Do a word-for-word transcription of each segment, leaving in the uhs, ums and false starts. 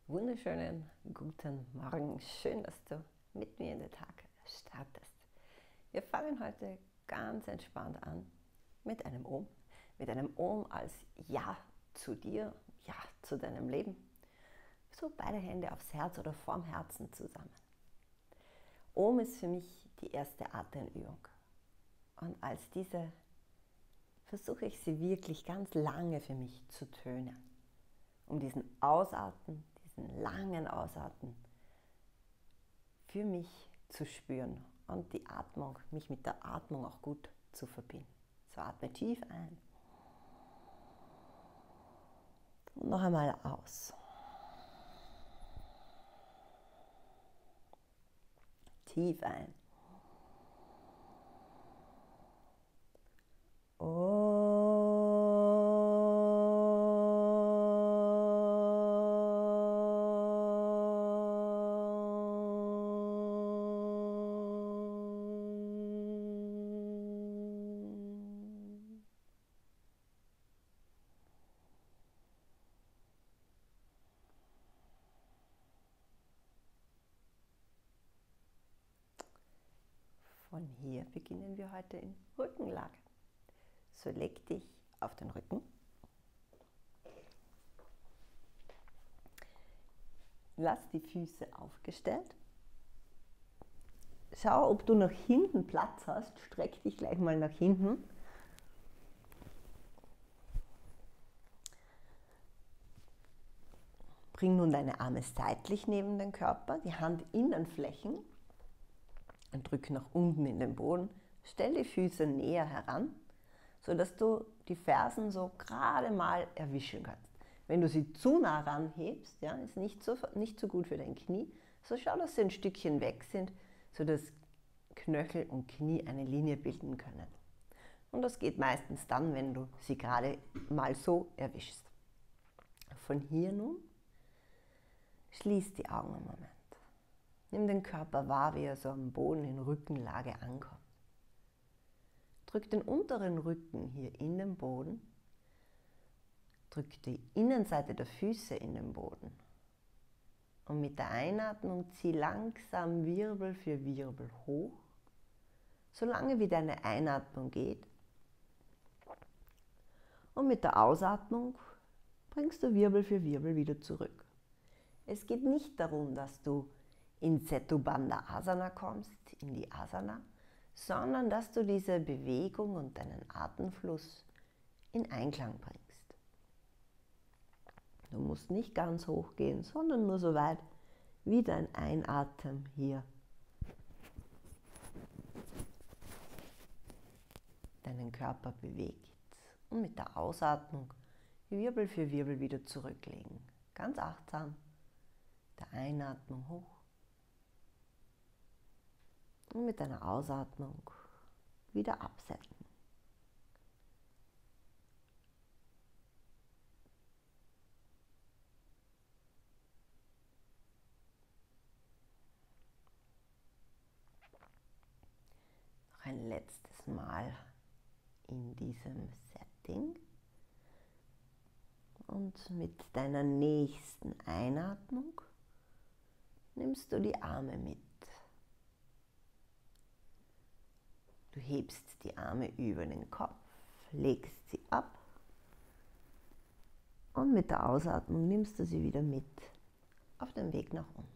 Wunderschönen guten Morgen. Schön, dass du mit mir in den Tag startest. Wir fangen heute ganz entspannt an mit einem Om. Mit einem Om als Ja zu dir, Ja zu deinem Leben. So beide Hände aufs Herz oder vorm Herzen zusammen. Om ist für mich die erste Atemübung. Und als diese versuche ich sie wirklich ganz lange für mich zu tönen. Um diesen Ausatmen, diesen langen Ausatmen für mich zu spüren und die Atmung, mich mit der Atmung auch gut zu verbinden. So, atme tief ein und noch einmal aus. Tief ein. Von hier beginnen wir heute in Rückenlage. So leg dich auf den Rücken. Lass die Füße aufgestellt. Schau, ob du nach hinten Platz hast. Streck dich gleich mal nach hinten. Bring nun deine Arme seitlich neben den Körper, die Handinnenflächen und drück nach unten in den Boden. Stell die Füße näher heran, sodass du die Fersen so gerade mal erwischen kannst. Wenn du sie zu nah ranhebst, ja, ist nicht so, nicht so gut für dein Knie, so schau, dass sie ein Stückchen weg sind, sodass Knöchel und Knie eine Linie bilden können. Und das geht meistens dann, wenn du sie gerade mal so erwischst. Von hier nun schließ die Augen einen Moment. Nimm den Körper wahr, wie er so am Boden in Rückenlage ankommt. Drück den unteren Rücken hier in den Boden. Drück die Innenseite der Füße in den Boden. Und mit der Einatmung zieh langsam Wirbel für Wirbel hoch, solange wie deine Einatmung geht. Und mit der Ausatmung bringst du Wirbel für Wirbel wieder zurück. Es geht nicht darum, dass du in Setu Bandha Asana kommst, in die Asana, sondern dass du diese Bewegung und deinen Atemfluss in Einklang bringst. Du musst nicht ganz hoch gehen, sondern nur so weit, wie dein Einatmen hier deinen Körper bewegt. Und mit der Ausatmung Wirbel für Wirbel wieder zurücklegen. Ganz achtsam, der Einatmung hoch. Und mit deiner Ausatmung wieder absenken. Noch ein letztes Mal in diesem Setting. Und mit deiner nächsten Einatmung nimmst du die Arme mit. Du hebst die Arme über den Kopf, legst sie ab und mit der Ausatmung nimmst du sie wieder mit auf den Weg nach unten.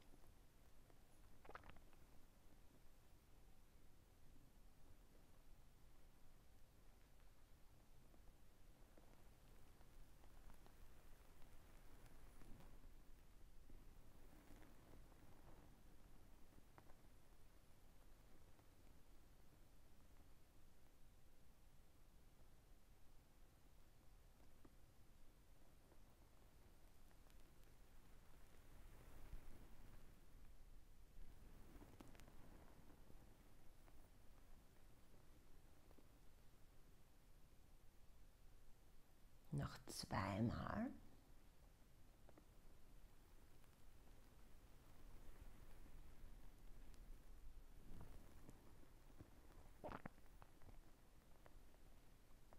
Noch zweimal.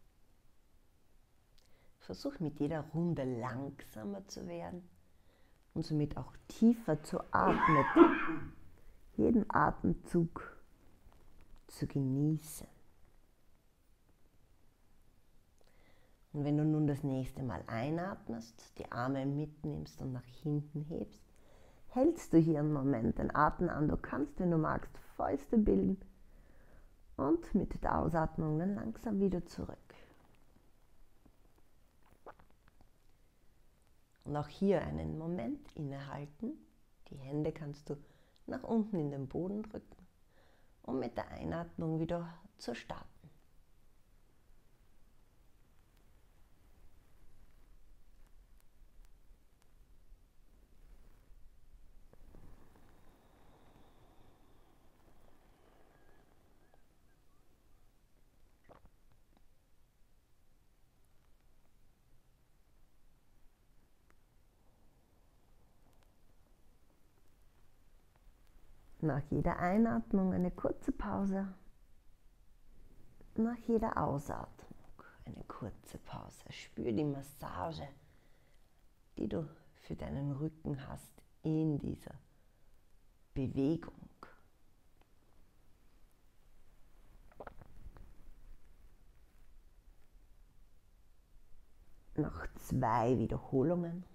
Versuch mit jeder Runde langsamer zu werden. und somit auch tiefer zu atmen, jeden Atemzug zu genießen. Und wenn du nun das nächste Mal einatmest, die Arme mitnimmst und nach hinten hebst, hältst du hier einen Moment den Atem an. Du kannst, wenn du magst, Fäuste bilden und mit der Ausatmung dann langsam wieder zurück. Und auch hier einen Moment innehalten. Die Hände kannst du nach unten in den Boden drücken und mit der Einatmung wieder zu starten. Nach jeder Einatmung eine kurze Pause. Nach jeder Ausatmung eine kurze Pause. Spür die Massage, die du für deinen Rücken hast in dieser Bewegung. Noch zwei Wiederholungen.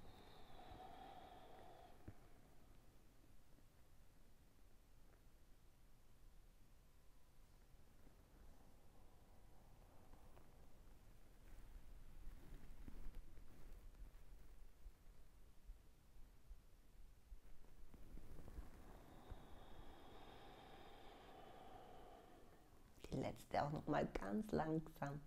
Die letzte auch noch mal ganz langsam.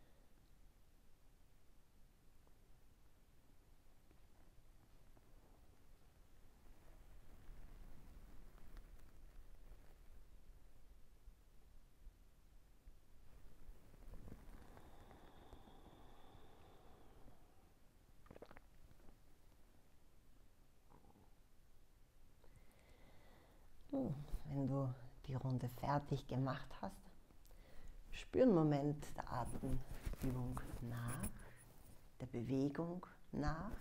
Wenn du die Runde fertig gemacht hast, spür einen Moment der Atemübung nach, der Bewegung nach.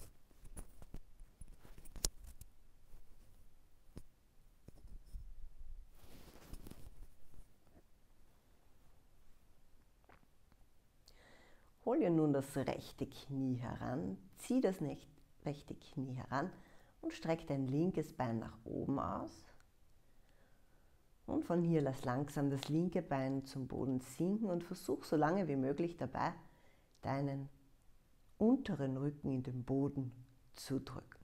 Hol dir nun das rechte Knie heran, zieh das rechte Knie heran und streck dein linkes Bein nach oben aus. Und von hier lass langsam das linke Bein zum Boden sinken und versuch so lange wie möglich dabei, deinen unteren Rücken in den Boden zu drücken.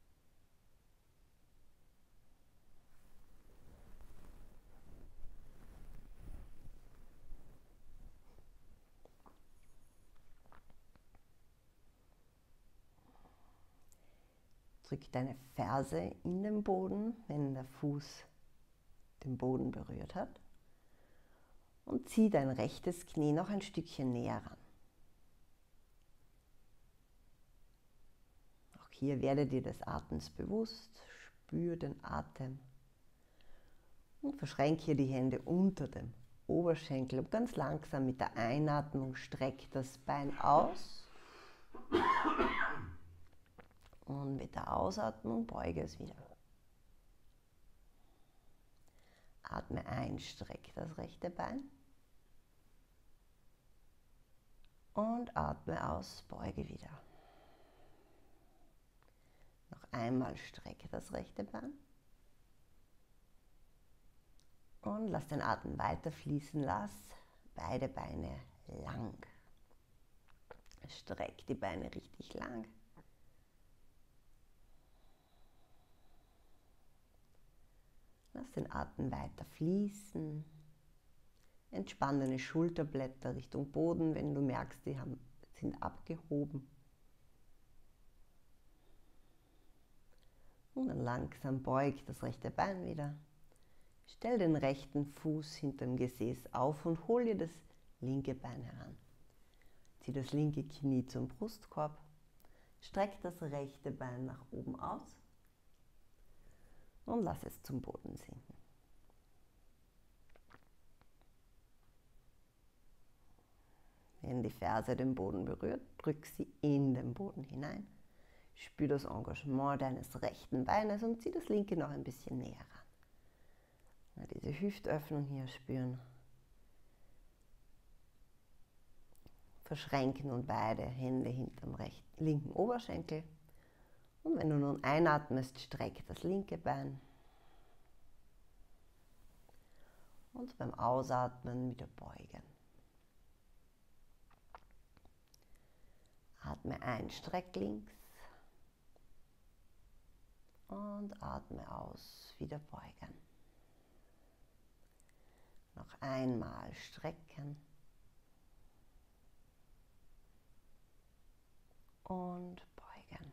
Drück deine Ferse in den Boden, wenn der Fuß den Boden berührt hat. Und zieh dein rechtes Knie noch ein Stückchen näher ran. Auch hier werde dir des Atems bewusst, spür den Atem und verschränke hier die Hände unter dem Oberschenkel und ganz langsam mit der Einatmung streck das Bein aus und mit der Ausatmung beuge es wieder. Atme ein, streck das rechte Bein und atme aus, beuge wieder. Noch einmal strecke das rechte Bein und lass den Atem weiter fließen, lass beide Beine lang. Streck die Beine richtig lang. Lass den Atem weiter fließen. Entspann deine Schulterblätter Richtung Boden, wenn du merkst, die haben, sind abgehoben. Und dann langsam beug das rechte Bein wieder. Stell den rechten Fuß hinterm Gesäß auf und hol dir das linke Bein heran. Zieh das linke Knie zum Brustkorb. Streck das rechte Bein nach oben aus und lass es zum Boden sinken. Wenn die Ferse den Boden berührt, drück sie in den Boden hinein. Spür das Engagement deines rechten Beines und zieh das linke noch ein bisschen näher ran. Ja, diese Hüftöffnung hier spüren. Verschränke nun beide Hände hinterm rechten, linken Oberschenkel. Und wenn du nun einatmest, strecke das linke Bein. Und beim Ausatmen wieder beugen. Atme ein, streck links. Und atme aus, wieder beugen. Noch einmal strecken. Und beugen.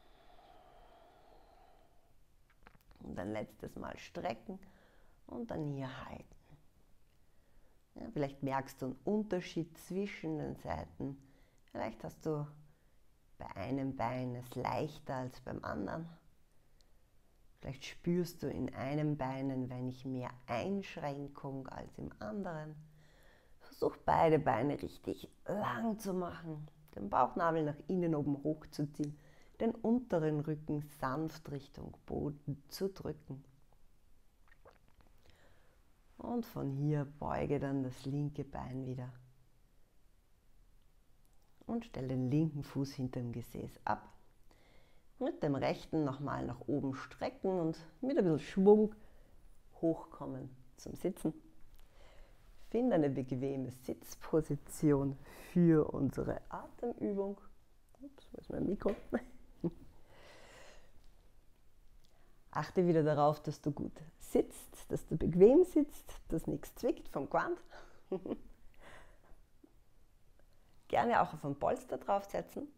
Und ein letztes Mal strecken und dann hier halten. Ja, vielleicht merkst du einen Unterschied zwischen den Seiten. Vielleicht hast du bei einem Bein es leichter als beim anderen. Vielleicht spürst du in einem Bein ein wenig mehr Einschränkung als im anderen. Versuch beide Beine richtig lang zu machen, den Bauchnabel nach innen oben hochzuziehen, den unteren Rücken sanft Richtung Boden zu drücken. Und von hier beuge dann das linke Bein wieder. Und stell den linken Fuß hinter dem Gesäß ab. Mit dem rechten nochmal nach oben strecken und mit ein bisschen Schwung hochkommen zum Sitzen. Finde eine bequeme Sitzposition für unsere Atemübung. Ups, wo ist mein Mikro? Achte wieder darauf, dass du gut sitzt, dass du bequem sitzt, dass nichts zwickt vom Quant. Gerne auch auf ein Polster draufsetzen.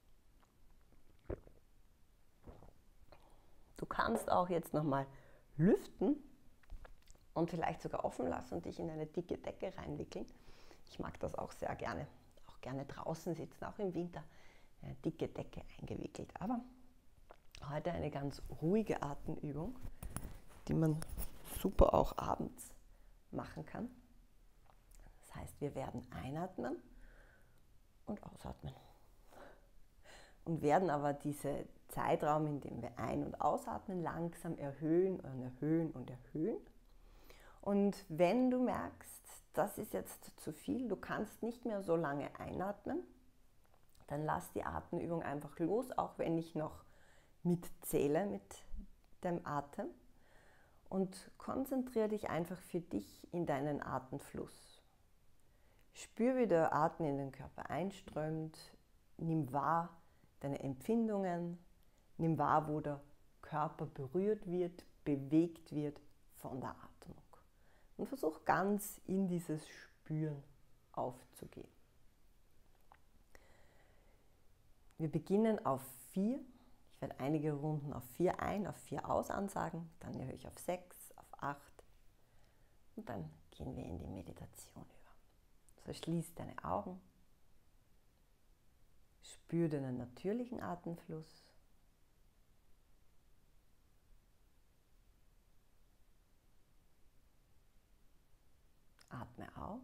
Du kannst auch jetzt nochmal lüften und vielleicht sogar offen lassen und dich in eine dicke Decke reinwickeln. Ich mag das auch sehr gerne. Auch gerne draußen sitzen, auch im Winter. Eine dicke Decke eingewickelt. Aber heute eine ganz ruhige Atemübung, die man super auch abends machen kann. Das heißt, wir werden einatmen und ausatmen. Und werden aber diesen Zeitraum, in dem wir ein- und ausatmen, langsam erhöhen und erhöhen und erhöhen. Und wenn du merkst, das ist jetzt zu viel, du kannst nicht mehr so lange einatmen, dann lass die Atemübung einfach los, auch wenn ich noch mitzähle mit dem Atem. Und konzentriere dich einfach für dich in deinen Atemfluss. Spür, wie der Atem in den Körper einströmt, nimm wahr deine Empfindungen, nimm wahr, wo der Körper berührt wird, bewegt wird von der Atmung. Und versuch ganz in dieses Spüren aufzugehen. Wir beginnen auf vier. Ich werde einige Runden auf vier ein, auf vier aus ansagen, dann erhöhe ich auf sechs, auf acht und dann gehen wir in die Meditation über. So, schließ deine Augen. Spür deinen natürlichen Atemfluss. Atme aus.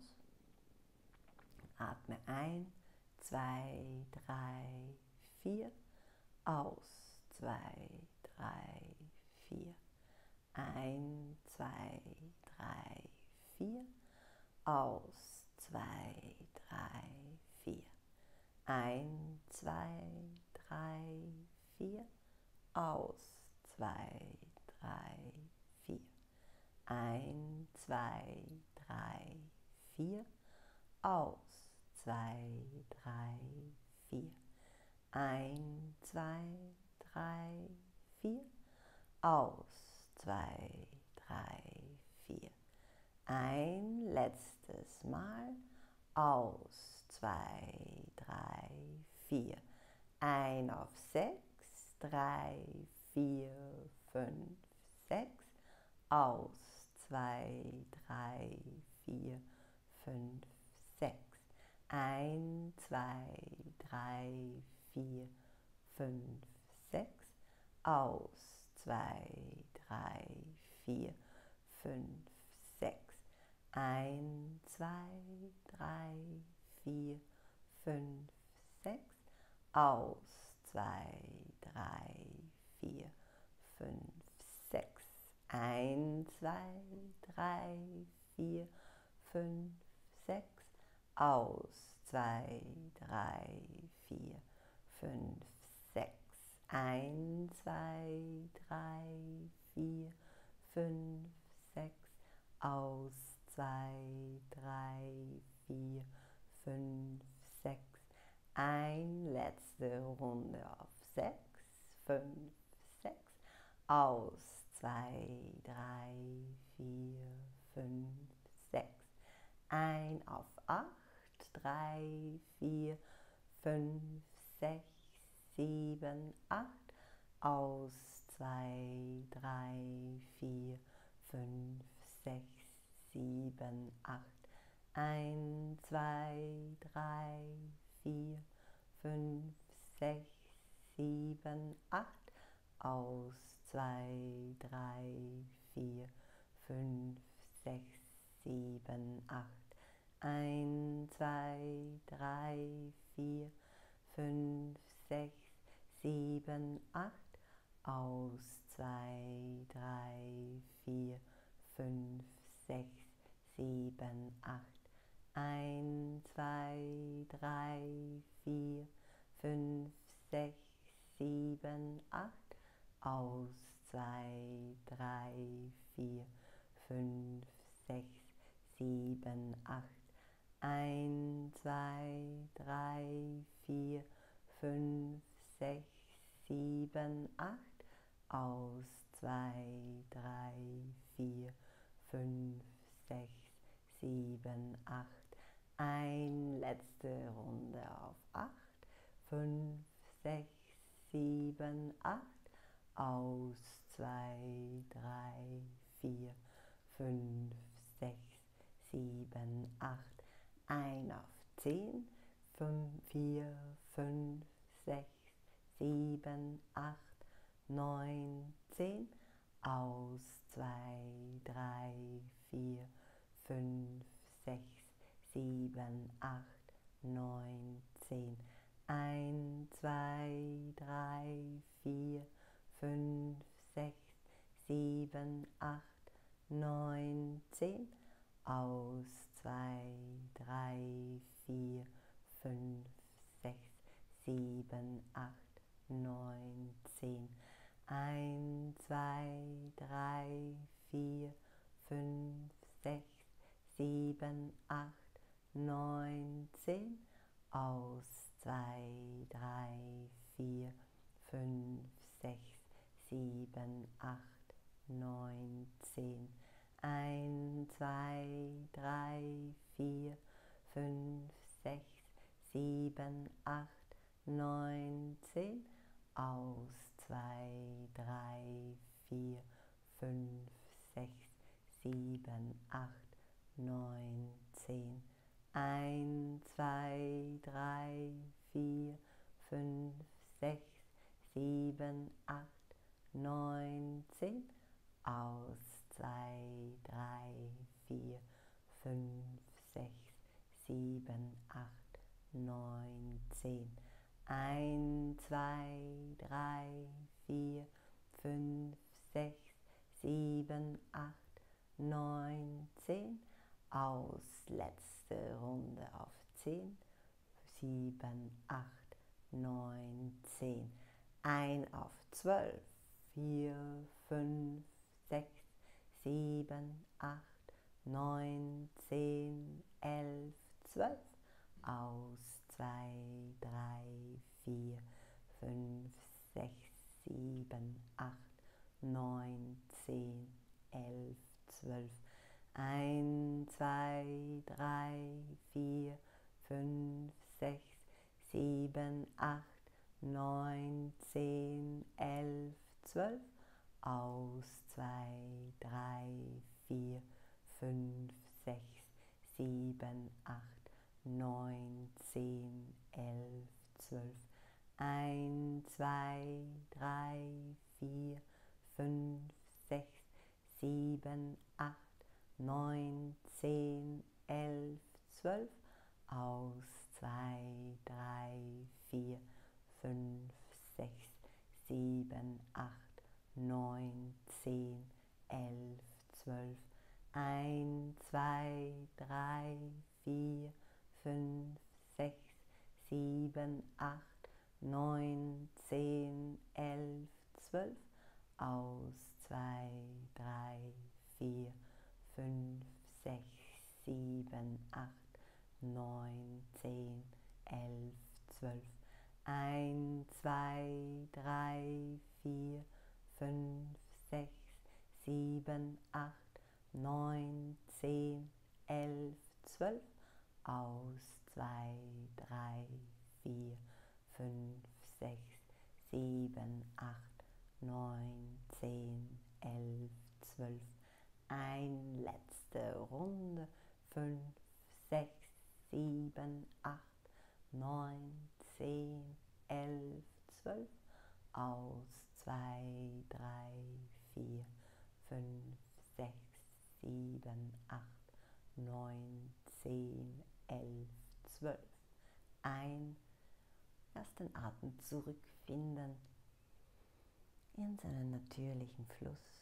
Atme ein, zwei, drei, vier. Aus, zwei, drei, vier. Ein, zwei, drei, vier. Aus, zwei, drei, vier. Ein, zwei, drei, vier. Aus, zwei, drei, vier. Ein, zwei, drei, vier. Aus, zwei, drei, vier. Ein, zwei, drei, vier. Aus, zwei, drei, vier. Ein letztes Mal. Aus, zwei, drei, vier. Ein auf sechs, drei, vier, fünf, sechs. Aus, zwei, drei, vier, fünf, sechs. Ein, zwei, drei, vier, fünf, sechs. Aus, zwei, drei, vier, fünf, sechs. Ein, zwei, drei, vier, fünf, sechs. Aus, zwei, drei, vier, fünf, sechs. eins, zwei, drei, vier, fünf, sechs. Aus. zwei, drei, vier, fünf, sechs. eins, zwei, drei, vier, fünf, sechs. Aus. zwei, drei, vier, fünf, sechs. Ein, letzte Runde auf sechs, fünf, sechs. Aus. zwei, drei, vier, fünf, sechs. Ein auf acht, drei, vier, fünf, sechs, sieben, acht. Aus. zwei, drei, vier, fünf, sechs, sieben, acht. eins, zwei, drei, vier, fünf, sechs, sieben, acht. Aus. zwei, drei, vier, fünf, sechs, sieben, acht. eins, zwei, drei, vier, fünf, sechs, sieben, acht. Aus. zwei, drei, vier, fünf, sechs, sieben, acht. eins, zwei, drei, vier, fünf, sechs, sieben, acht. Aus. zwei, drei, vier, fünf, sechs, sieben, acht. eins, zwei, drei, vier, fünf, sechs, sieben, acht. Aus. zwei, drei, vier, fünf, sechs, sieben, acht. Ein, letzte Runde auf acht, fünf, sechs, sieben, acht. Aus. zwei, drei, vier, fünf, sechs, sieben, acht. Ein auf zehn, fünf, vier, fünf, sechs, sieben, acht, neun, zehn. Aus. zwei, drei, vier, fünf, sechs, sieben, acht, neun, zehn. eins, zwei, drei, vier, fünf, sechs, sieben, acht, neun, zehn. Aus. zwei, drei, vier, fünf, sechs, sieben, acht, neun, zehn. eins, zwei, drei, vier, fünf, sechs, sieben, acht, neun, zehn. Aus. zwei, drei, vier, fünf, sechs, sieben, acht, neun, zehn. eins, zwei, drei, vier, fünf, sechs, sieben, acht, neun, zehn. Aus. zwei, drei, vier, fünf, sechs, sieben, acht, neun, zehn. eins, zwei, drei, vier, fünf, sechs, sieben, acht, neun, zehn. Aus. zwei, drei, vier, fünf, sechs, sieben, acht, neun, zehn. eins, zwei, drei, vier, fünf, sechs, sieben, acht, neun, zehn. Aus. Letzte Runde auf zehn, sieben, acht, neun, zehn. Ein auf zwölf, vier, fünf, sechs, sieben, acht, neun, zehn, elf, zwölf. Aus. zwei, drei, vier, fünf, sechs, sieben, acht, neun, zehn, elf, zwölf. eins, zwei, drei, vier, fünf, sechs, sieben, acht, neun, zehn, elf, zwölf. Aus. zwei, drei, vier, fünf, sechs, sieben, acht, neun, zehn, elf, zwölf. eins, zwei, drei, vier, fünf, sechs, sieben, acht, neun, zehn, elf, zwölf. Aus. zwei, drei, vier, fünf, sechs, sieben, acht, neun, zehn, elf, zwölf. Aus, zwei, drei, vier, fünf, sechs, sieben, acht, neun, zehn, elf, zwölf. eins, zwei, drei, vier, fünf, sechs, sieben, acht, neun, zehn, elf, zwölf. Aus, zwei, drei, vier, fünf, sechs, sieben, acht, neun, zehn, elf, zwölf. Eine letzte Runde. fünf, sechs, sieben, acht, neun, zehn, elf, zwölf. Aus, zwei, drei, vier, fünf, sechs, sieben, acht, neun, zehn, elf, zwölf. Ein, erst den Atem zurückfinden in seinen natürlichen Fluss.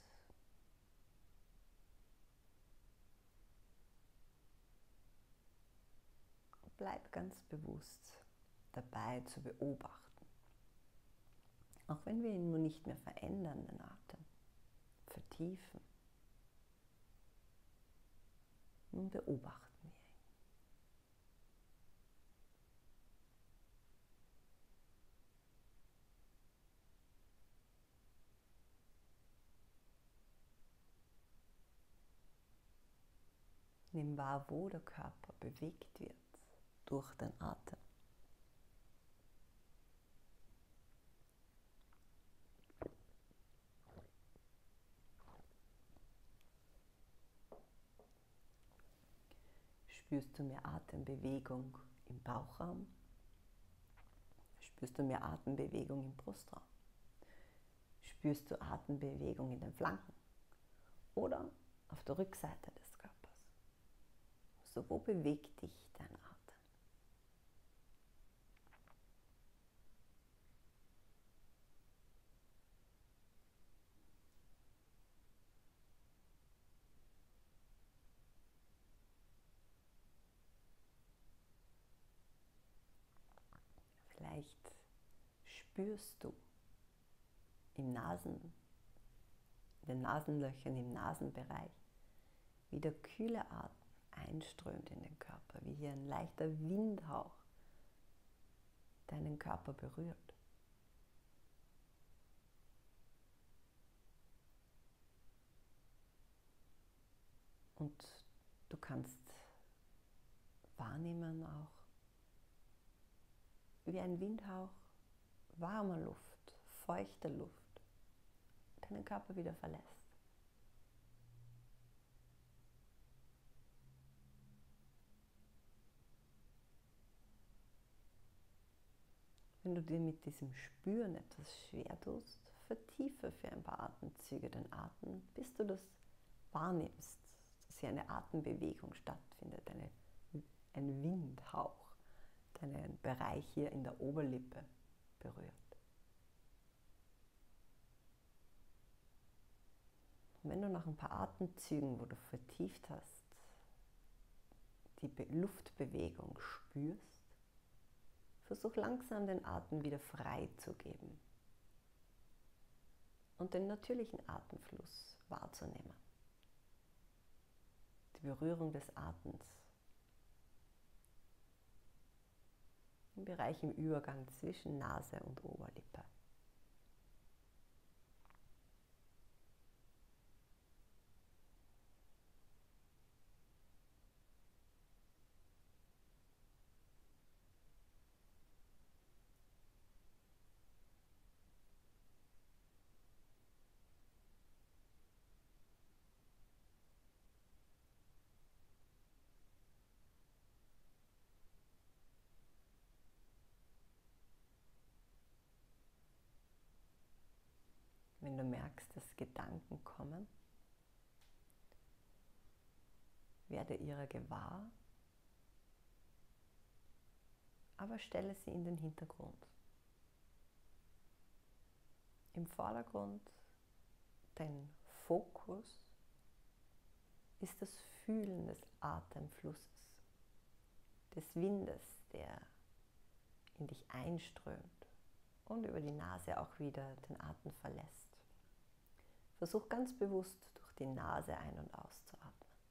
Bleib ganz bewusst dabei zu beobachten. Auch wenn wir ihn nur nicht mehr verändern, den Atem, vertiefen. Nun beobachten wir ihn. Nimm wahr, wo der Körper bewegt wird durch den Atem. Spürst du mehr Atembewegung im Bauchraum? Spürst du mehr Atembewegung im Brustraum? Spürst du Atembewegung in den Flanken oder auf der Rückseite des Körpers? So, wo bewegt dich dein Atem? Vielleicht spürst du im Nasen, in den Nasenlöchern, im Nasenbereich, wie der kühle Atem einströmt in den Körper, wie hier ein leichter Windhauch deinen Körper berührt. Und du kannst wahrnehmen auch, wie ein Windhauch warmer Luft, feuchter Luft deinen Körper wieder verlässt. Wenn du dir mit diesem Spüren etwas schwer tust, vertiefe für ein paar Atemzüge den Atem, bis du das wahrnimmst, dass hier eine Atembewegung stattfindet, eine, ein Windhauch, deinen Bereich hier in der Oberlippe berührt. Und wenn du nach ein paar Atemzügen, wo du vertieft hast, die Luftbewegung spürst, versuch langsam den Atem wieder frei zu geben und den natürlichen Atemfluss wahrzunehmen. Die Berührung des Atems im Bereich im Übergang zwischen Nase und Oberlippe. Wenn du merkst, dass Gedanken kommen, werde ihrer gewahr, aber stelle sie in den Hintergrund. Im Vordergrund, dein Fokus, ist das Fühlen des Atemflusses, des Windes, der in dich einströmt und über die Nase auch wieder den Atem verlässt. Versuch ganz bewusst durch die Nase ein- und auszuatmen.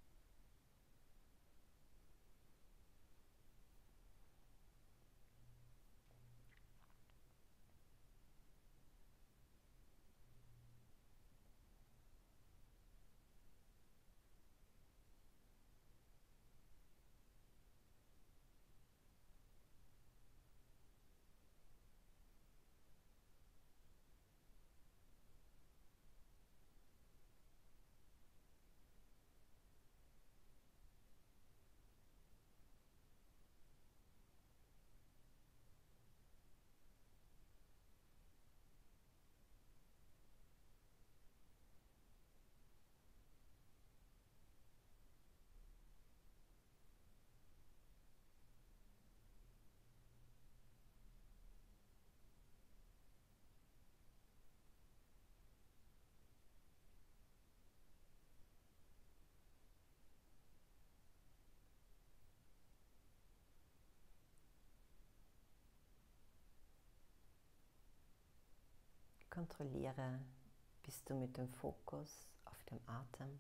Kontrolliere, bist du mit dem Fokus auf dem Atem.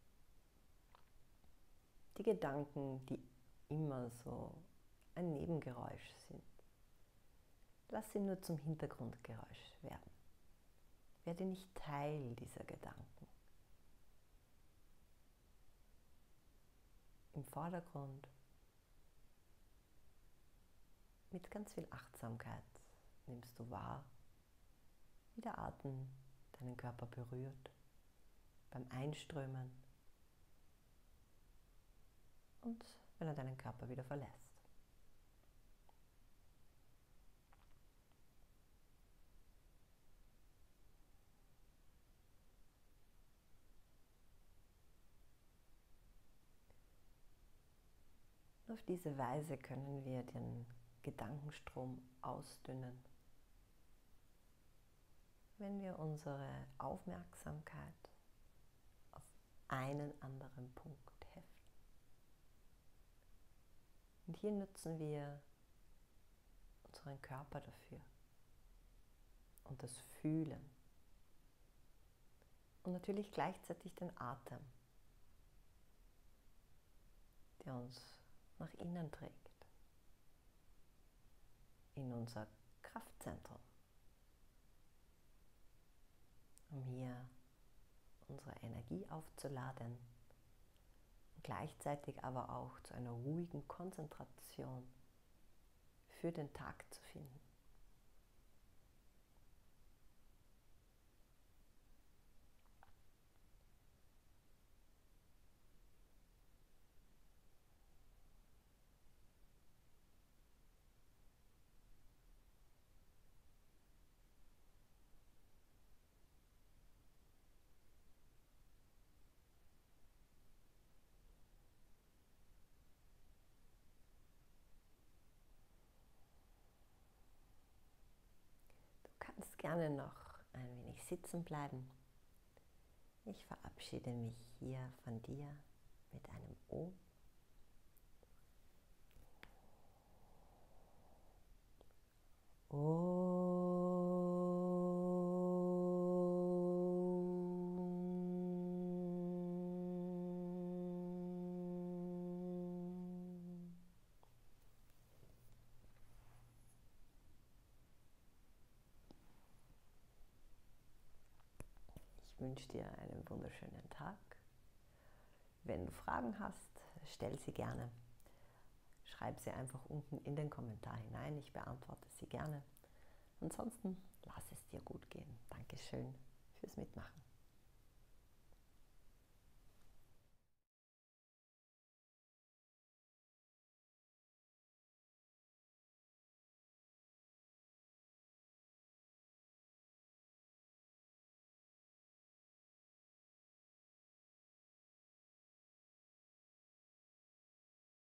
Die Gedanken, die immer so ein Nebengeräusch sind, lass sie nur zum Hintergrundgeräusch werden. Werde nicht Teil dieser Gedanken. Im Vordergrund, mit ganz viel Achtsamkeit, nimmst du wahr, wie der Atem deinen Körper berührt, beim Einströmen und wenn er deinen Körper wieder verlässt. Auf diese Weise können wir den Gedankenstrom ausdünnen, wenn wir unsere Aufmerksamkeit auf einen anderen Punkt heften. Und hier nutzen wir unseren Körper dafür und das Fühlen und natürlich gleichzeitig den Atem, der uns nach innen trägt, in unser Kraftzentrum, um hier unsere Energie aufzuladen und gleichzeitig aber auch zu einer ruhigen Konzentration für den Tag zu finden. Du kannst gerne noch ein wenig sitzen bleiben. Ich verabschiede mich hier von dir mit einem O. Ich wünsche dir einen wunderschönen Tag. Wenn du Fragen hast, stell sie gerne. Schreib sie einfach unten in den Kommentar hinein. Ich beantworte sie gerne. Ansonsten lass es dir gut gehen. Dankeschön fürs Mitmachen.